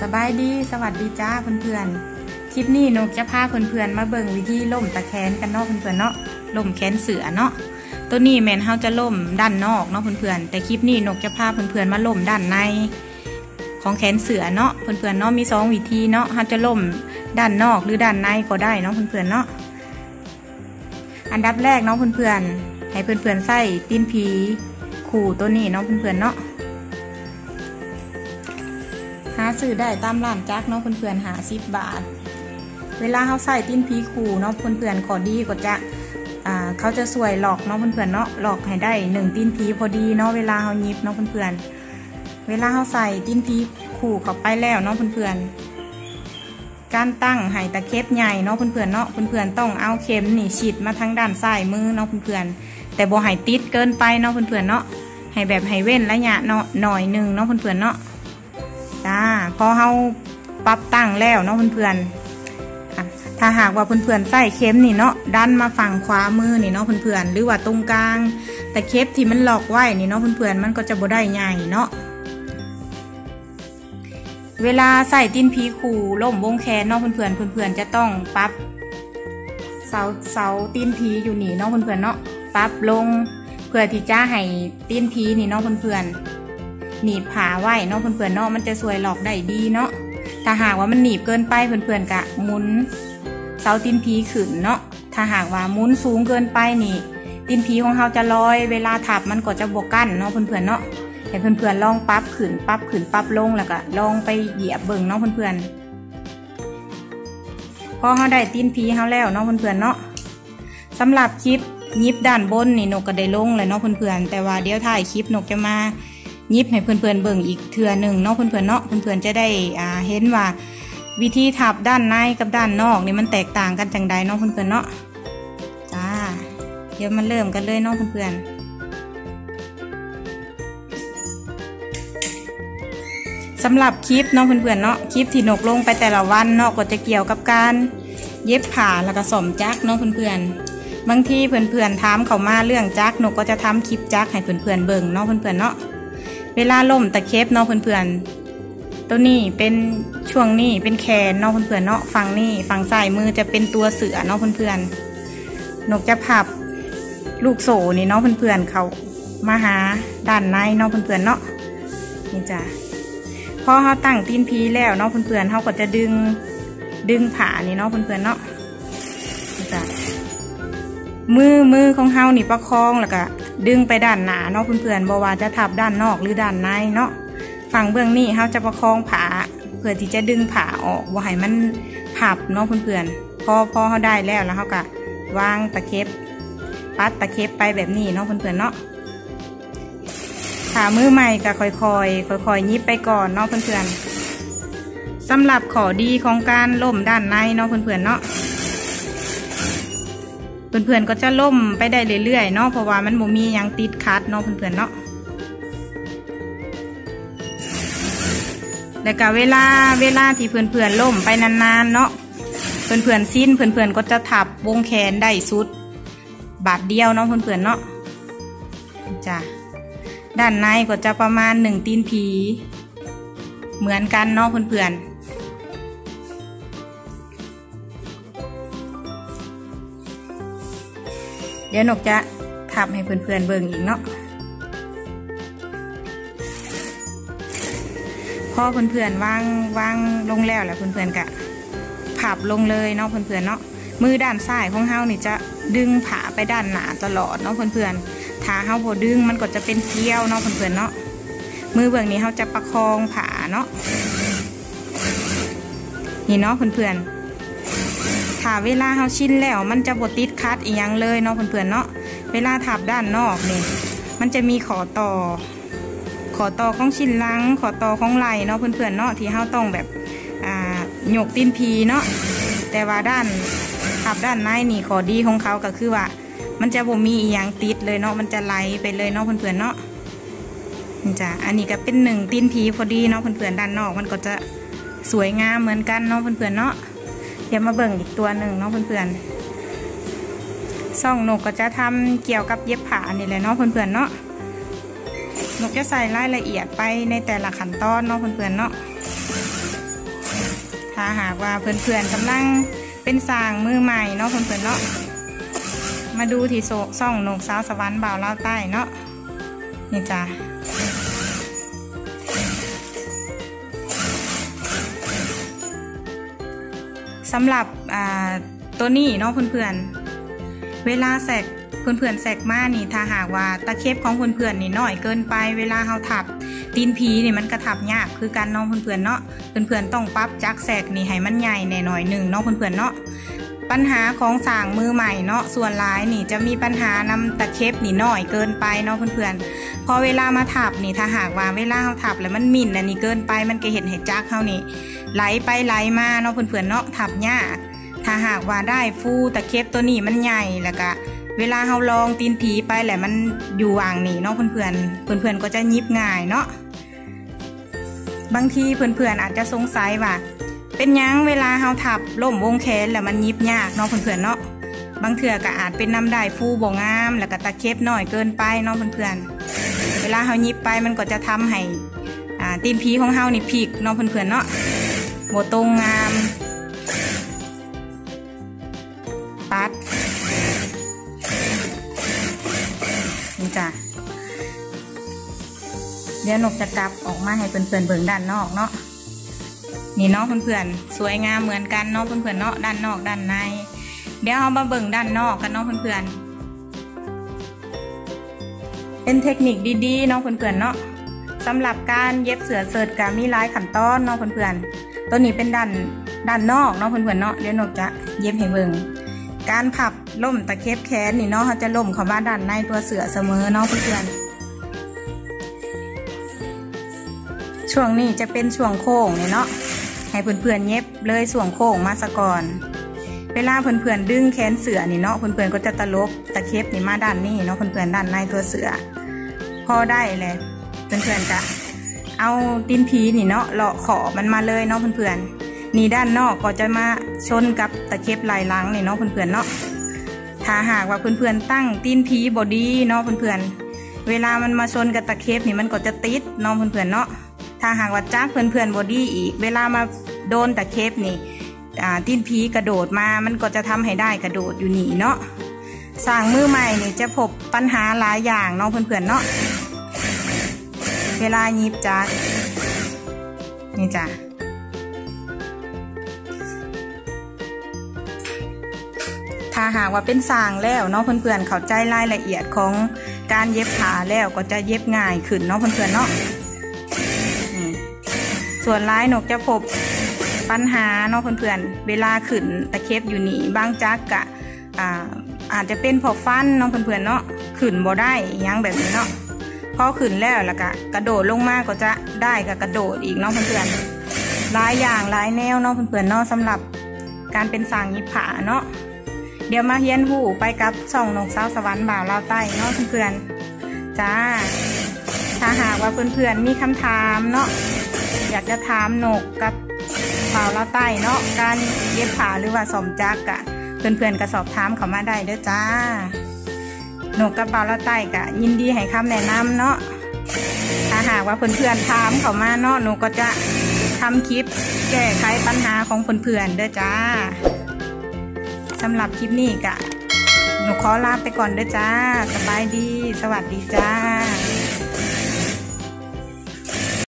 บายดีสวัสดีจ้าเพื่อนๆคลิปนี้นกจะพาเพื่อนๆมาเบิ่งวิธีล่มตะแคงกันเนาะเพื่อนๆเนาะล่มแขนเสือเนาะตัวนี้แมนเฮาจะล่มด้านนอกเนาะเพื่อนๆแต่คลิปนี้นกจะพาเพื่อนๆมาล่มด้านในของแขนเสือเนาะเพื่อนๆเนาะมี2 วิธีเนาะเฮาจะล่มด้านนอกหรือด้านในก็ได้เนาะเพื่อนๆเนาะอันดับแรกเนาะเพื่อนๆให้เพื่อนๆใส่ตีนผีขู่ตัวนี้เนาะเพื่อนๆเนาะหาซื้อได้ตามร้านจักเนาะเพื่อนๆหา10 บาทเวลาเขาใส่ตีนผีขู่เนาะเพื่อนๆขอดีก็จะเขาจะสวยหลอกเนาะเพื่อนๆเนาะหลอกให้ได้1 ตีนผีพอดีเนาะเวลาเขายิบเนาะเพื่อนๆเวลาเขาใส่ตีนผีขู่เข้าไปแล้วเนาะเพื่อนๆการตั้งให้ตะเข็บใหญ่เนาะเพื่อนๆเนาะเพื่อนๆต้องเอาเข็มนี่ฉีดมาทางด้านซ้ายมือเนาะเพื่อนๆแต่บ่ให้ติดเกินไปเนาะเพื่อนๆเนาะให้แบบให้เว้นระยะเนาะหน่อยนึงเนาะเพื่อนๆเนาะจ้าพอเขาปรับตั้งแล้วเนาะเพื่อนๆถ้าหากว่าเพื่อนๆใส่เข็มนี่เนาะดันมาฝั่งขวามือนี่เนาะเพื่อนๆหรือว่าตรงกลางแต่เข็มที่มันหลอกไว้นี่เนาะเพื่อนๆมันก็จะบ่ได้ใหญ่เนาะเวลาใส่ตีนผีขู่ล่มวงแขนเนาะเพื่อนๆจะต้องปรับเสาตีนผีอยู่นี่เนาะเพื่อนๆเนาะปรับลงเพื่อที่จะให้ตีนผีนี่เนาะเพื่อนๆหนีบผาไว้เนาะเพื่อนๆเนาะมันจะสวยหลอกได้ดีเนาะถ้าหากว่ามันหนีบเกินไปเพื่อนๆกะหมุนเสาตีนผีขึ้นเนาะถ้าหากว่าหมุนสูงเกินไปนี่ตีนผีของเราจะลอยเวลาถับมันก็จะบวกกั้นเนาะเพื่อนๆเนาะให้เพื่อนๆลองปรับขึ้นปรับลงแล้วก็ลองไปเหยียบเบิ่งเนาะเพื่อนๆพอเราได้ตีนผีเราแล้วเนาะเพื่อนๆเนาะสำหรับคลิปยิบด้านบนนี่นกก็ได้ลงเลยเนาะเพื่อนๆแต่ว่าเดี๋ยวถ่ายคลิปนกจะมายิบให้เพื่อนๆเบิ่งอีกเทื่อหนึ่งเนาะเพื่อนๆเนาะเพื่อนๆจะได้เห็นว่าวิธีทับด้านในกับด้านนอกนี่มันแตกต่างกันจังใดเนาะเพื่อนๆเนาะจ้าเดี๋ยวมาเริ่มกันเลยเนาะเพื่อนๆสำหรับคลิปเนาะเพื่อนๆเนาะคลิปที่นกลงไปแต่ละวันเนาะก็จะเกี่ยวกับการเย็บผ้าแล้วก็ซ่อมจักรเนาะเพื่อนๆบางทีเพื่อนๆถามเข้ามาเรื่องจักรนกก็จะทำคลิปจักรให้เพื่อนๆเบิ่งเนาะเพื่อนๆเนาะเวลาล่มตะเข็บเนาะเพื่อนๆตัวนี้เป็นช่วงนี้เป็นแขนเนาะเพื่อนๆเนาะฝั่งนี้ฝั่งซ้ายมือจะเป็นตัวเสือเนาะเพื่อนๆนกจะพับลูกโซ่นี่เนาะเพื่อนๆเขามาหาด้านในเนาะเพื่อนๆเนาะนี่จ้ะพอเขาตั้งตีนผีแล้วเนาะเพื่อนๆเขาก็จะดึงผ้านี่เนาะเพื่อนๆเนาะนี่จ้ะมือของเขานี่ประคองแล้วก็ดึงไปด้านหน้าเนาะเพื่อนๆบ่ว่าจะทับด้านนอกหรือด้านในเนาะฝั่งเบื้องนี้เขาจะประคองผ้าเพื่อที่จะดึงผ้าออกว่าให้มันพับเนาะเพื่อนๆพอเขาได้แล้วเขาก็วางตะเข็บปัดตะเข็บไปแบบนี้เนาะเพื่อนๆเนาะขามือใหม่ก็ค่อยๆยิบไปก่อนเนาะเพื่อนๆสำหรับข้อดีของการล่มด้านในเนาะเพื่อนๆเนาะเพื่อนๆก็จะล่มไปได้เรื่อยๆเนาะเพราะว่ามันบ่มียังติดคัดเนาะเพื่อนๆเนาะแล้วก็เวลาที่เพื่อนๆล่มไปนานๆเนาะเพื่อนๆสิ้นเพื่อนๆก็จะถับวงแขนได้สุดบาทเดียวเนาะเพื่อนๆเนาะจ้ะด้านในก็จะประมาณ1 ตีนผีเหมือนกันเนาะเพื่อนๆเดี๋ยวนกจะทับให้เพื่อนๆเบิ่งอีกเนาะพอเพื่อนๆวางลงแล้วแหละเพื่อนๆกะพับลงเลยเนาะเพื่อนๆเนาะมือด้านซ้ายของเฮานี่จะดึงผ้าไปด้านหน้าตลอดเนาะเพื่อนๆถ้าเฮาพอดึงมันก็จะเป็นเกลียวเนาะเพื่อนๆเนาะมือเบื้องนี้เฮาจะประคองผ้าเนาะนี่เนาะเพื่อนๆถ้าเวลาเฮาชินแล้วมันจะบ่ติดคัดอีหยังเลยเนาะเพื่อนๆเนาะเวลาทับด้านนอกนี่มันจะมีขอต่อของชิ้นหลังขอต่อของไหล่เนาะเพื่อนๆเนาะที่เฮาต้องแบบหยกตีนผีเนาะแต่ว่าทับด้านในนี่ขอดีของเขาก็คือว่ามันจะบ่มีอีหยังติดเลยเนาะมันจะไหลไปเลยเนาะเพื่อนๆเนาะจ้ะอันนี้ก็เป็น1 ตีนผีพอดีเนาะเพื่อนๆด้านนอกมันก็จะสวยงามเหมือนกันเนาะเพื่อนๆเนาะเดี๋ยวมาเบิ่งอีกตัวหนึ่งเนาะเพื่อนๆซ่องนกก็จะทำเกี่ยวกับเย็บผ้านี่แหละเนาะเพื่อนๆเนาะนกจะใส่รายละเอียดไปในแต่ละขั้นตอนเนาะเพื่อนๆเนาะถ้าหากว่าเพื่อนๆกำลังเป็นสร้างมือใหม่เนาะเพื่อนๆเนาะมาดูที่ซ่องนกสาวสวรรค์บ่าวลาวใต้เนาะนี่จ้ะสำหรับตัวนี้เนาะเพื่อนๆเวลาแสกเพื่อนๆแสกมานี่ถ้าหากว่าตะเข็บของเพื่อนๆนี่น้อยเกินไปเวลาเขาทับตีนผีนี่มันกระทับยากคือการน้องเพื่อนๆเนาะเพื่อนๆต้องปรับจักแสกนี่ให้มันใหญ่แน่หน่อยหนึ่งเนาะเพื่อนๆเนาะปัญหาของสร้างมือใหม่เนาะส่วนหลายนี่จะมีปัญหานำตะเข็บนี่น้อยเกินไปเนาะเพื่อนๆพอเวลามาทับนี่ถ้าหากว่าเวลาเขาทับแล้วมันมิ่นอันนี้เกินไปมันก็เห็นให้จักเขานี่ไหลไปไหลมาเนาะเพื่อนๆเนาะทับยากถ้าหากว่าได้ฟูตะเข็บตัวนี้มันใหญ่แล้วก็เวลาเราลองตีนผีไปแหละมันอยู่วางนี่เนาะเพื่อนๆก็จะยิบง่ายเนาะบางทีเพื่อนๆอาจจะสงสัยว่าเป็นยังเวลาเราทับล่มวงแขนแล้วมันยิบยากเนาะเพื่อนๆเนาะบางเถื่อก็อาจเป็นน้ำได้ฟูบ่งามแล้วก็ตะเข็บน้อยเกินไปเนาะเพื่อนๆเวลาเรายิบไปมันก็จะทำให้ตีนผีของเรานี่พลิกเนาะเพื่อนๆเนาะบ่ตรงงามปัดนี่จ้ะเดี๋ยวนกจะกลับออกมาให้เพื่อนๆเบิ่งด้านนอกเนาะนี่เนาะเพื่อนๆสวยงามเหมือนกันเนาะเพื่อนๆเนาะด้านนอกด้านในเดี๋ยวเรามาเบิ่งด้านนอกกันเนาะเพื่อนๆเป็นเทคนิคดีๆเนาะเพื่อนๆเนาะสำหรับการเย็บเสื้อเชิ้ตก็มีหลายขั้นตอนเนาะเพื่อนๆตัวนี้เป็นด้านนอกเนาะเพื่อนๆเนาะเดี๋ยวนกจะเย็บให้เบิ่งการพับล่มตะเข็บแขนนี่เนาะเขาจะล่มเข้ามาด้านในตัวเสื้อเสมอเนาะเพื่อนๆช่วงนี้จะเป็นช่วงโค้งนี่เนาะให้เพื่อนๆเย็บเลยช่วงโค้งมาซะก่อนเวลาเพื่อนๆดึงแขนเสื้อนี่เนาะเพื่อนๆก็จะตลบตะเข็บนี่มาด้านนี้เนาะเพื่อนๆด้านในตัวเสื้อพอได้เลยเพื่อนๆจะเอาตีนผีนี่เนาะเลาะขอบมันมาเลยเนาะเพื่อนๆนี่ด้านนอกก็จะมาชนกับตะเข็บลายหลังนี่เนาะเพื่อนๆเนาะถ้าหากว่าเพื่อนๆตั้งตีนผีบอดี้เนาะเพื่อนๆเวลามันมาชนกับตะเข็บนี่มันก็จะติดเนาะเพื่อนๆเนาะถ้าหากว่าจักเพื่อนๆบอดี้อีกเวลามาโดนตะเข็บนี่ตีนผีกระโดดมามันก็จะทำให้ได้กระโดดอยู่นี่เนาะสร้างมือใหม่นี่จะพบปัญหาหลายอย่างเนาะเพื่อนๆเนาะเวลายิบจักนี่จ้ะถ้าหากว่าเป็นสร้างแล้วเนาะเพื่อนๆเข้าใจรายละเอียดของการเย็บผ้าแล้วก็จะเย็บง่ายขึ้นเนาะเพื่อนๆเนาะส่วนลายนกจะพบปัญหาเนาะเพื่อนๆเวลาขึ้นตะเข็บอยู่นี่บางจักกะอาจจะเป็นพอฟันเนาะเพื่อนๆเนาะขึ้นบ่ได้ยังแบบนี้เนาะพอขึ้นแล้วก็กระโดดลงมาก็จะได้กับกระโดดอีกเนาะเพื่อนๆหลายอย่างหลายแนวเนาะเพื่อนๆเนาะสำหรับการเป็นสร้างยิบผ้าเนาะเดี๋ยวมาเฮียนหูไปกับช่องนกสาวสวรรค์บ่าวลาวใต้เนาะเพื่อนๆจ้าถ้าหากว่าเพื่อนๆมีคำถามเนาะอยากจะถามนกกับบ่าวลาวใต้เนาะการเย็บผ้าหรือว่าซ่อมจักรเพื่อนๆก็สอบถามเข้ามาได้เด้อจ้านกกับบ่าวลาวใต้ก็ยินดีให้คำแนะนำเนาะถ้าหากว่าเพื่อนๆถามเข้ามาเนาะนกก็จะทำคลิปแก้ไขปัญหาของเพื่อนๆเด้อจ้าสำหรับคลิปนี้กะหนูขอลาไปก่อนเด้อจ้าสบายดีสวัสดีจ้า